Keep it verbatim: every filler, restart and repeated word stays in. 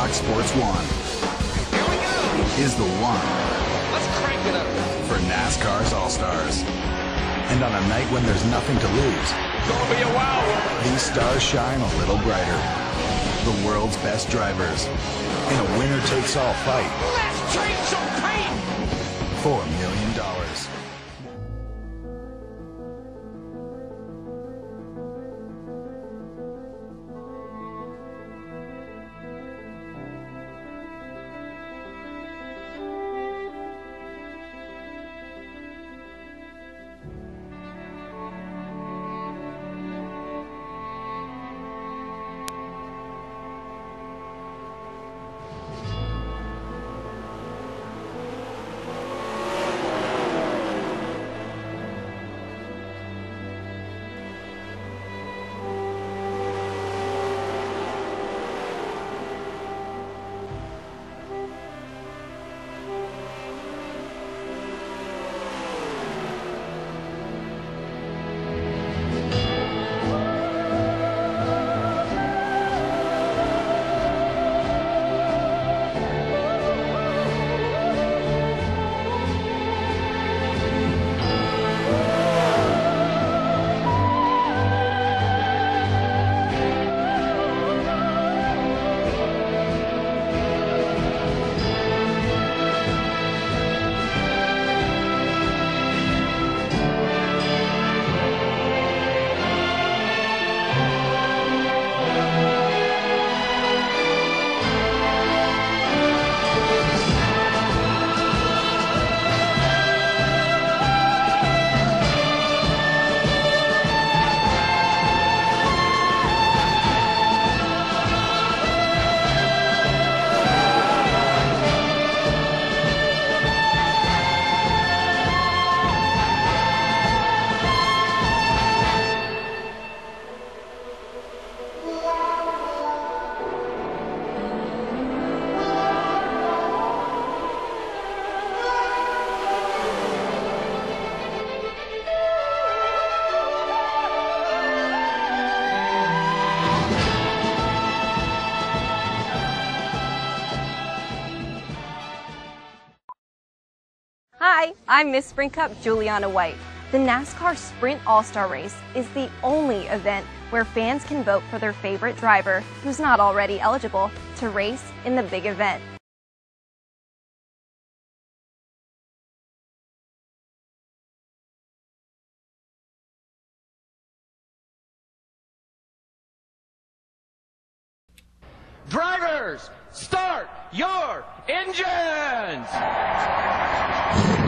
Fox Sports one Here we go. is the one Let's crank it up. for NASCAR's All-Stars. And on a night when there's nothing to lose, Gonna be a wow one. these stars shine a little brighter. The world's best drivers in a winner-takes-all fight Let's trade some paint. for a million dollars. Hi, I'm Miss Sprint Cup Juliana White. The NASCAR Sprint All-Star Race is the only event where fans can vote for their favorite driver who's not already eligible to race in the big event. Drivers, start your engines.